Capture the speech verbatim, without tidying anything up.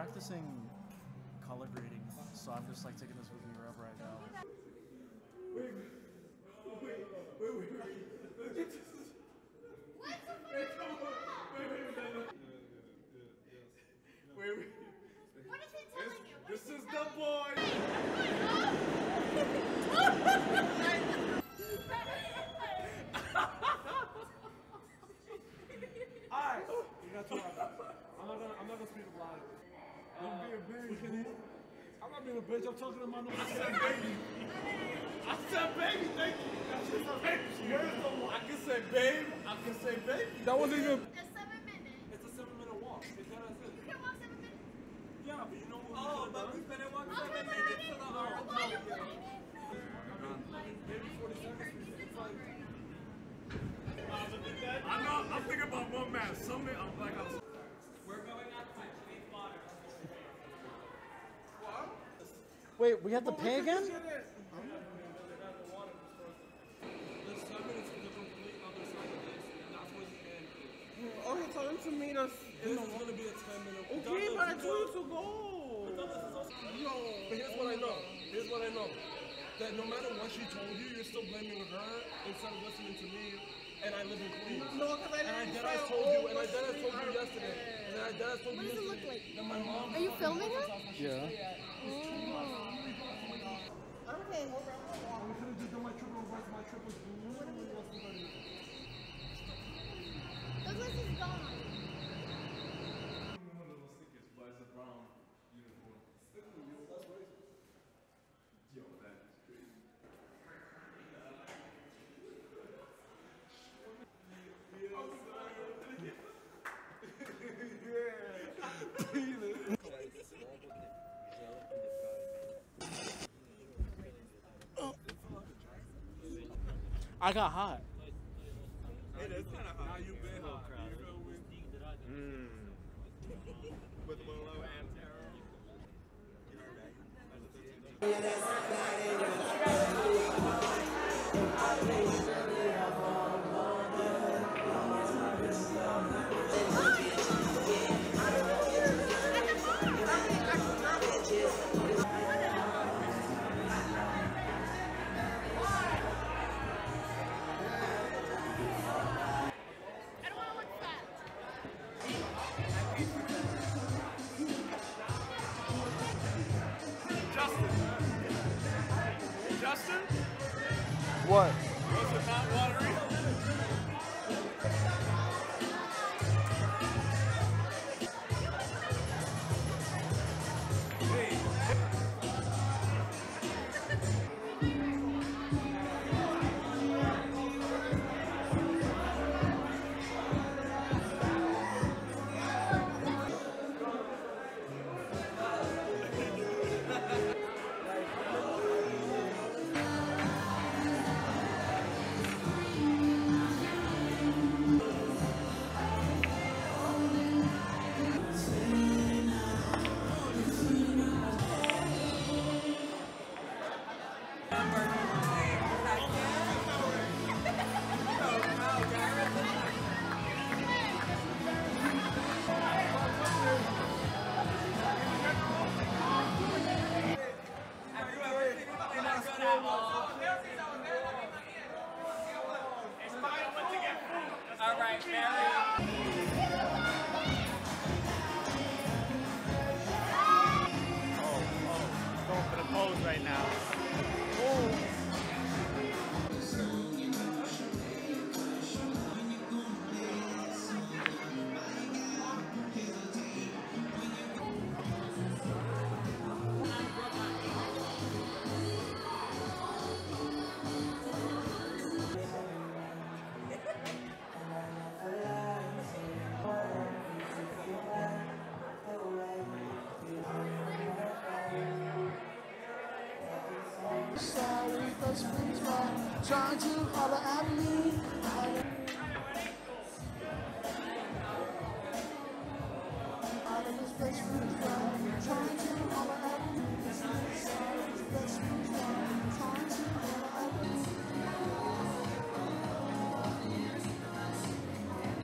practicing color grading, so I'm just like taking this with me wherever I go. Wait, wait, wait, wait, wait. What's the Hey, come on. Wait, wait, wait, wait. Wait, wait. What is he telling you? What This is he is the telling boy. Alright, you got two options. I'm not gonna, I'm not gonna speak about it. Don't be a baby. I'm not being a bitch. I'm talking to my new. I said baby. I said baby. Thank you. I said baby. Where's the one? I can say babe. I can say baby. That wasn't even. It's seven minutes. It's a seven minute walk. It's not as You can walk seven minutes. Yeah, but you know what? Oh, but we finna walk Okay, seven but I minutes to didn't the know. R Why you T. playing it? Maybe forty It seconds. hurts. It's over. I know. I'm thinking about one man. Something. I'm like, I'm. We're going outside. She needs water. Wait, we have to pay again? There's ten minutes to the complete other side of this, and that's where you end. Oh, he told him to meet us. This is gonna be a ten minute. Okay, but I told you to go. Yo. But here's what I know. Here's what I know. That no matter what she told you, you're still blaming her instead of listening to me. And I live in Queens. No, because I And I didn't dead say, I told oh, you, and I what's dead I the- told you yesterday. And I dead I told you What does it look yesterday like? that my mom. Are you filming her? Yeah. Okay. We could have just done my triple reverse, my triple blue. Douglas is gone. Yo, that is crazy. I got hot. It is kind of hot. Now you been hot. You know with With Willow and Tara. I don't want to look fat. Justin. Justin? What? Was it not watery? All right, Mary. Going for the pose right now. Sorry, the springs were trying to holler at me. All of his best friends were trying to holler at me. Sorry, his best friends were